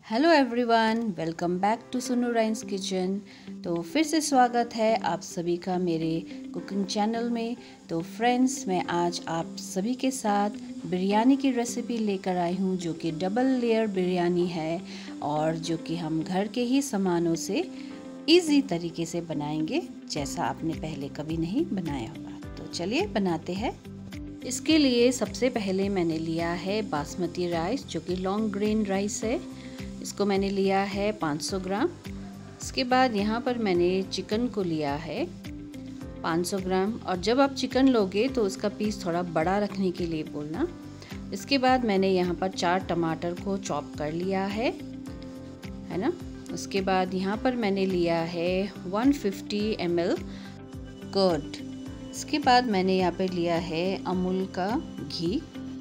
Hello everyone, welcome back to सुनू राइन्स kitchen. तो फिर से स्वागत है आप सभी का मेरे कुकिंग चैनल में। तो फ्रेंड्स, मैं आज आप सभी के साथ बिरयानी की रेसिपी लेकर आई हूँ, जो कि डबल लेयर बिरयानी है और जो कि हम घर के ही सामानों से इजी तरीके से बनाएंगे, जैसा आपने पहले कभी नहीं बनाया होगा। तो चलिए बनाते हैं। इसके लिए सबसे पहले मैंने लिया है बासमती राइस, जो कि लॉन्ग ग्रेन राइस है। इसको मैंने लिया है 500 ग्राम। इसके बाद यहाँ पर मैंने चिकन को लिया है 500 ग्राम। और जब आप चिकन लोगे तो उसका पीस थोड़ा बड़ा रखने के लिए बोलना। इसके बाद मैंने यहाँ पर 4 टमाटर को चॉप कर लिया है ना। उसके बाद यहाँ पर मैंने लिया है 150 ml कर्ड। इसके बाद मैंने यहाँ पर लिया है अमूल का घी,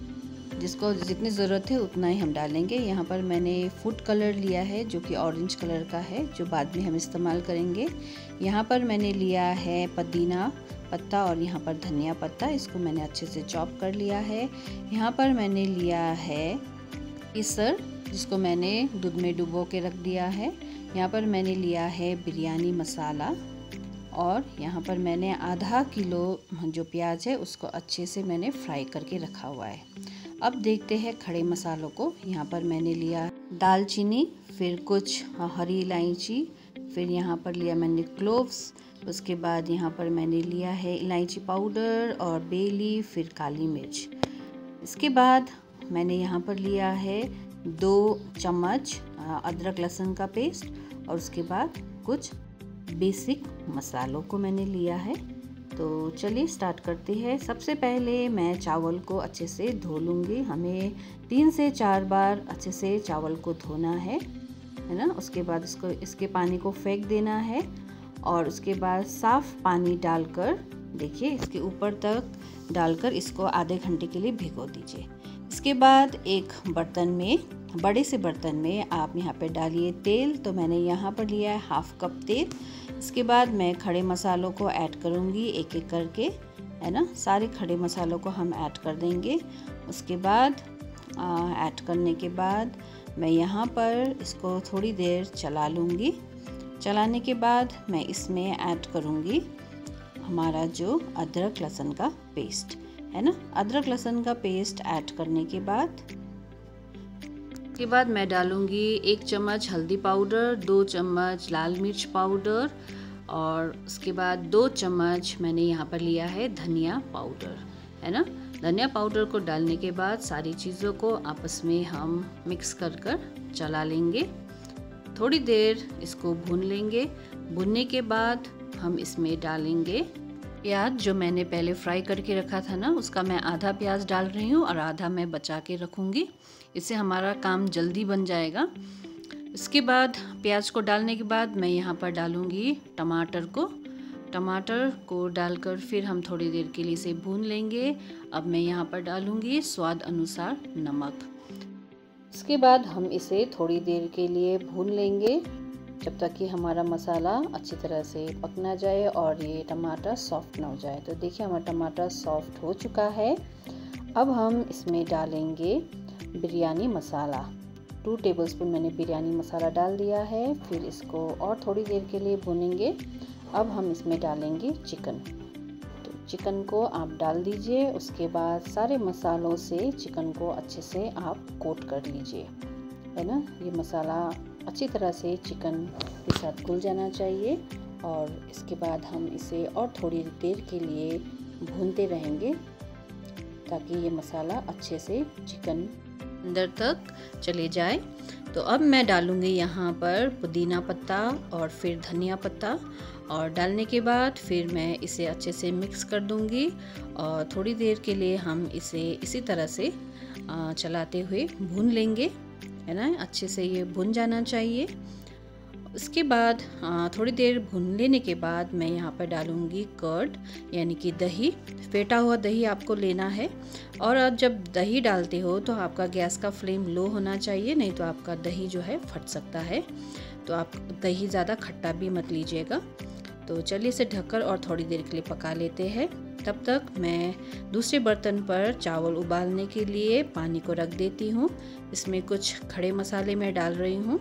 जिसको जितनी ज़रूरत है उतना ही हम डालेंगे। यहाँ पर मैंने फूड कलर लिया है, जो कि ऑरेंज कलर का है, जो बाद में हम इस्तेमाल करेंगे। यहाँ पर मैंने लिया है पुदीना पत्ता और यहाँ पर धनिया पत्ता, इसको मैंने अच्छे से चॉप कर लिया है। यहाँ पर मैंने लिया है केसर, जिसको मैंने दूध में डुबो के रख दिया है। यहाँ पर मैंने लिया है बिरयानी मसाला और यहाँ पर मैंने आधा किलो जो प्याज है उसको अच्छे से मैंने फ्राई करके रखा हुआ है। अब देखते हैं खड़े मसालों को। यहाँ पर मैंने लिया दालचीनी, फिर कुछ हरी इलायची, फिर यहाँ पर लिया मैंने क्लोव्स। उसके बाद यहाँ पर मैंने लिया है इलायची पाउडर और बे लीफ, फिर काली मिर्च। इसके बाद मैंने यहाँ पर लिया है 2 चम्मच अदरक लहसुन का पेस्ट और उसके बाद कुछ बेसिक मसालों को मैंने लिया है। तो चलिए स्टार्ट करते हैं। सबसे पहले मैं चावल को अच्छे से धो लूँगी। हमें 3 से 4 बार अच्छे से चावल को धोना है ना। उसके बाद इसके पानी को फेंक देना है और उसके बाद साफ़ पानी डालकर, देखिए इसके ऊपर तक डालकर इसको आधे घंटे के लिए भिगो दीजिए। इसके बाद एक बर्तन में, बड़े से बर्तन में आप यहाँ पे डालिए तेल। तो मैंने यहाँ पर लिया है 1/2 कप तेल। इसके बाद मैं खड़े मसालों को ऐड करूँगी एक एक करके, है ना। सारे खड़े मसालों को हम ऐड कर देंगे। उसके बाद ऐड करने के बाद मैं यहाँ पर इसको थोड़ी देर चला लूँगी। चलाने के बाद मैं इसमें ऐड करूँगी हमारा जो अदरक लहसुन का पेस्ट है ना। अदरक लहसुन का पेस्ट ऐड करने के बाद मैं डालूँगी 1 चम्मच हल्दी पाउडर, 2 चम्मच लाल मिर्च पाउडर और उसके बाद 2 चम्मच मैंने यहाँ पर लिया है धनिया पाउडर, है ना। धनिया पाउडर को डालने के बाद सारी चीज़ों को आपस में हम मिक्स कर चला लेंगे। थोड़ी देर इसको भून लेंगे। भूनने के बाद हम इसमें डालेंगे प्याज, जो मैंने पहले फ्राई करके रखा था ना, उसका मैं आधा प्याज डाल रही हूँ और आधा मैं बचा के रखूँगी। इससे हमारा काम जल्दी बन जाएगा। इसके बाद प्याज को डालने के बाद मैं यहाँ पर डालूँगी टमाटर को डालकर फिर हम थोड़ी देर के लिए इसे भून लेंगे। अब मैं यहाँ पर डालूँगी स्वाद अनुसार नमक। इसके बाद हम इसे थोड़ी देर के लिए भून लेंगे, जब तक कि हमारा मसाला अच्छी तरह से पक ना जाए और ये टमाटर सॉफ्ट ना हो जाए। तो देखिए हमारा टमाटर सॉफ्ट हो चुका है। अब हम इसमें डालेंगे बिरयानी मसाला। 2 टेबलस्पून मैंने बिरयानी मसाला डाल दिया है। फिर इसको और थोड़ी देर के लिए भूनेंगे। अब हम इसमें डालेंगे चिकन। तो चिकन को आप डाल दीजिए। उसके बाद सारे मसालों से चिकन को अच्छे से आप कोट कर लीजिए, है ना। ये मसाला अच्छी तरह से चिकन के साथ घुल जाना चाहिए और इसके बाद हम इसे और थोड़ी देर के लिए भूनते रहेंगे, ताकि ये मसाला अच्छे से चिकन अंदर तक चले जाए। तो अब मैं डालूँगी यहाँ पर पुदीना पत्ता और फिर धनिया पत्ता, और डालने के बाद फिर मैं इसे अच्छे से मिक्स कर दूँगी और थोड़ी देर के लिए हम इसे इसी तरह से चलाते हुए भून लेंगे, है ना। अच्छे से ये भुन जाना चाहिए। उसके बाद थोड़ी देर भून लेने के बाद मैं यहाँ पर डालूँगी कर्ड, यानी कि दही। फेंटा हुआ दही आपको लेना है। और अब जब दही डालते हो तो आपका गैस का फ्लेम लो होना चाहिए, नहीं तो आपका दही जो है फट सकता है। तो आप दही ज़्यादा खट्टा भी मत लीजिएगा। तो चलिए इसे ढककर और थोड़ी देर के लिए पका लेते हैं। तब तक मैं दूसरे बर्तन पर चावल उबालने के लिए पानी को रख देती हूँ। इसमें कुछ खड़े मसाले मैं डाल रही हूँ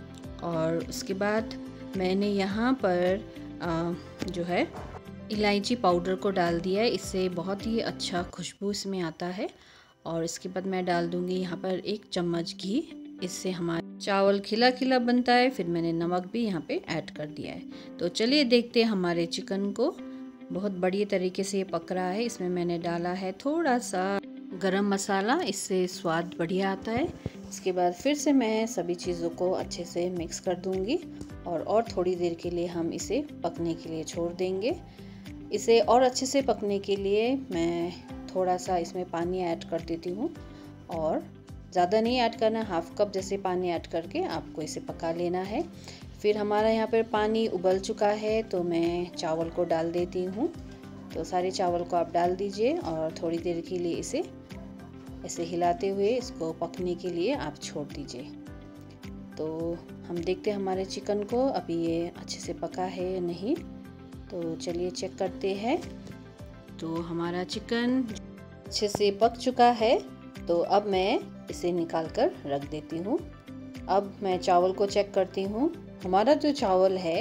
और उसके बाद मैंने यहाँ पर जो है इलायची पाउडर को डाल दिया है। इससे बहुत ही अच्छा खुशबू इसमें आता है। और इसके बाद मैं डाल दूँगी यहाँ पर 1 चम्मच घी। इससे हमारा चावल खिला खिला बनता है। फिर मैंने नमक भी यहाँ पे ऐड कर दिया है। तो चलिए देखते हैं हमारे चिकन को। बहुत बढ़िया तरीके से ये पक रहा है। इसमें मैंने डाला है थोड़ा सा गरम मसाला, इससे स्वाद बढ़िया आता है। इसके बाद फिर से मैं सभी चीज़ों को अच्छे से मिक्स कर दूँगी और थोड़ी देर के लिए हम इसे पकने के लिए छोड़ देंगे। इसे और अच्छे से पकने के लिए मैं थोड़ा सा इसमें पानी ऐड कर देती हूँ और ज़्यादा नहीं ऐड करना, हाफ कप जैसे पानी ऐड करके आपको इसे पका लेना है। फिर हमारा यहाँ पर पानी उबल चुका है तो मैं चावल को डाल देती हूँ। तो सारे चावल को आप डाल दीजिए और थोड़ी देर के लिए इसे ऐसे हिलाते हुए इसको पकने के लिए आप छोड़ दीजिए। तो हम देखते हैं हमारे चिकन को अभी ये अच्छे से पका है या नहीं। तो चलिए चेक करते हैं। तो हमारा चिकन अच्छे से पक चुका है। तो अब मैं इसे निकाल कर रख देती हूँ। अब मैं चावल को चेक करती हूँ। हमारा जो चावल है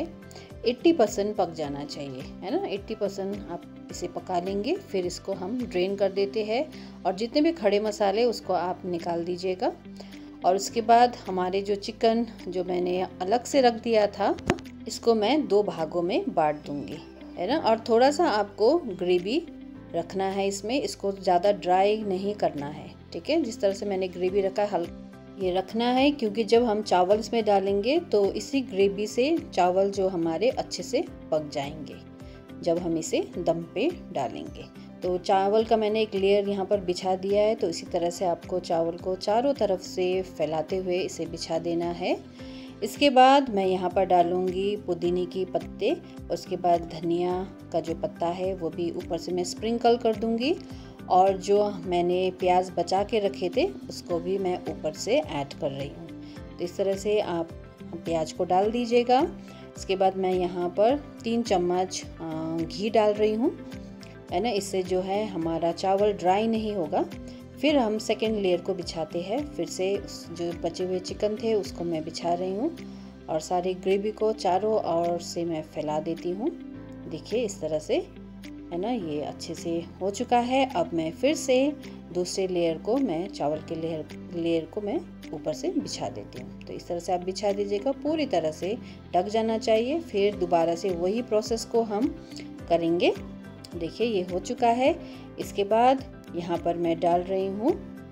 80% पक जाना चाहिए, है ना। 80% आप इसे पका लेंगे। फिर इसको हम ड्रेन कर देते हैं और जितने भी खड़े मसाले उसको आप निकाल दीजिएगा। और उसके बाद हमारे जो चिकन जो मैंने अलग से रख दिया था, इसको मैं 2 भागों में बांट दूंगी, है ना। और थोड़ा सा आपको ग्रेवी रखना है इसमें, इसको ज़्यादा ड्राई नहीं करना है, ठीक है। जिस तरह से मैंने ग्रेवी रखा है ये रखना है, क्योंकि जब हम चावल इसमें डालेंगे तो इसी ग्रेवी से चावल जो हमारे अच्छे से पक जाएंगे जब हम इसे दम पे डालेंगे। तो चावल का मैंने एक लेयर यहाँ पर बिछा दिया है। तो इसी तरह से आपको चावल को चारों तरफ से फैलाते हुए इसे बिछा देना है। इसके बाद मैं यहाँ पर डालूँगी पुदीने की पत्ते, उसके बाद धनिया का जो पत्ता है वो भी ऊपर से मैं स्प्रिंकल कर दूँगी। और जो मैंने प्याज बचा के रखे थे उसको भी मैं ऊपर से ऐड कर रही हूँ। तो इस तरह से आप प्याज को डाल दीजिएगा। इसके बाद मैं यहाँ पर 3 चम्मच घी डाल रही हूँ, है ना। इससे जो है हमारा चावल ड्राई नहीं होगा। फिर हम सेकेंड लेयर को बिछाते हैं। फिर से जो बचे हुए चिकन थे उसको मैं बिछा रही हूँ और सारी ग्रेवी को चारों ओर से मैं फैला देती हूँ। देखिए इस तरह से, है ना, ये अच्छे से हो चुका है। अब मैं फिर से दूसरे लेयर को मैं चावल के लेयर को मैं ऊपर से बिछा देती हूँ। तो इस तरह से आप बिछा दीजिएगा, पूरी तरह से ढक जाना चाहिए। फिर दोबारा से वही प्रोसेस को हम करेंगे। देखिए ये हो चुका है। इसके बाद यहाँ पर मैं डाल रही हूँ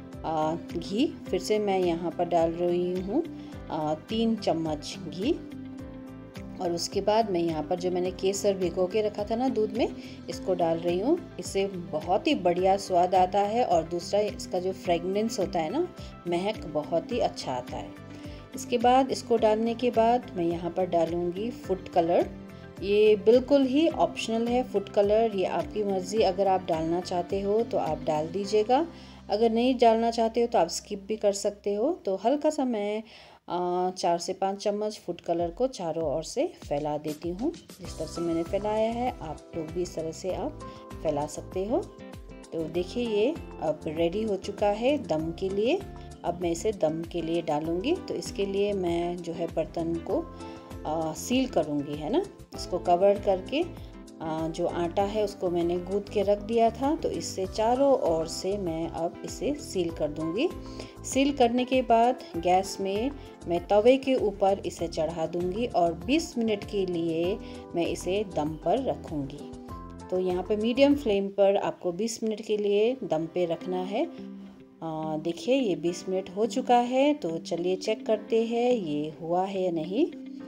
घी। फिर से मैं यहाँ पर डाल रही हूँ 3 चम्मच घी। और उसके बाद मैं यहाँ पर जो मैंने केसर भिगो के रखा था ना दूध में, इसको डाल रही हूँ। इससे बहुत ही बढ़िया स्वाद आता है और दूसरा इसका जो फ्रेगनेंस होता है ना, महक बहुत ही अच्छा आता है। इसके बाद इसको डालने के बाद मैं यहाँ पर डालूँगी फूड कलर। ये बिल्कुल ही ऑप्शनल है फूड कलर, ये आपकी मर्ज़ी। अगर आप डालना चाहते हो तो आप डाल दीजिएगा, अगर नहीं डालना चाहते हो तो आप स्किप भी कर सकते हो। तो हल्का सा मैं 4 से 5 चम्मच फूड कलर को चारों ओर से फैला देती हूँ। जिस तरह से मैंने फैलाया है आप लोग भी इस तरह से आप फैला सकते हो। तो देखिए ये अब रेडी हो चुका है दम के लिए। अब मैं इसे दम के लिए डालूँगी। तो इसके लिए मैं जो है बर्तन को सील करूँगी, है ना। इसको कवर करके जो आटा है उसको मैंने गूंथ के रख दिया था। तो इससे चारों ओर से मैं अब इसे सील कर दूँगी। सील करने के बाद गैस में मैं तवे के ऊपर इसे चढ़ा दूँगी और 20 मिनट के लिए मैं इसे दम पर रखूँगी। तो यहाँ पे मीडियम फ्लेम पर आपको 20 मिनट के लिए दम पे रखना है। देखिए ये 20 मिनट हो चुका है। तो चलिए चेक करते हैं ये हुआ है या नहीं।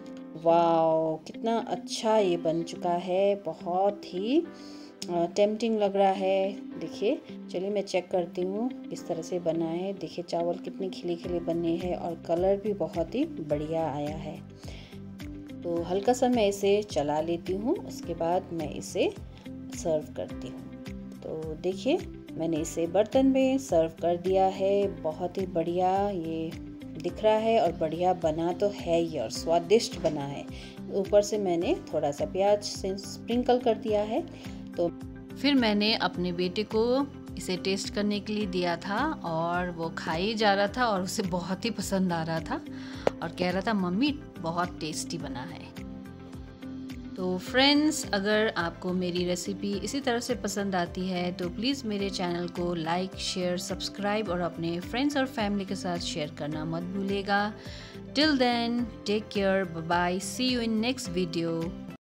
वाओ कितना अच्छा ये बन चुका है, बहुत ही टेम्पटिंग लग रहा है। देखिए चलिए मैं चेक करती हूँ किस तरह से बना है। देखिए चावल कितने खिले खिले बने हैं और कलर भी बहुत ही बढ़िया आया है। तो हल्का सा मैं इसे चला लेती हूँ, उसके बाद मैं इसे सर्व करती हूँ। तो देखिए मैंने इसे बर्तन में सर्व कर दिया है। बहुत ही बढ़िया ये दिख रहा है और बढ़िया बना तो है ही और स्वादिष्ट बना है। ऊपर से मैंने थोड़ा सा प्याज से स्प्रिंकल कर दिया है। तो फिर मैंने अपने बेटे को इसे टेस्ट करने के लिए दिया था और वो खाई जा रहा था और उसे बहुत ही पसंद आ रहा था और कह रहा था मम्मी बहुत टेस्टी बना है। तो फ्रेंड्स, अगर आपको मेरी रेसिपी इसी तरह से पसंद आती है तो प्लीज़ मेरे चैनल को लाइक, शेयर, सब्सक्राइब और अपने फ्रेंड्स और फैमिली के साथ शेयर करना मत भूलिएगा। Till then, take care, bye bye, see you in next video.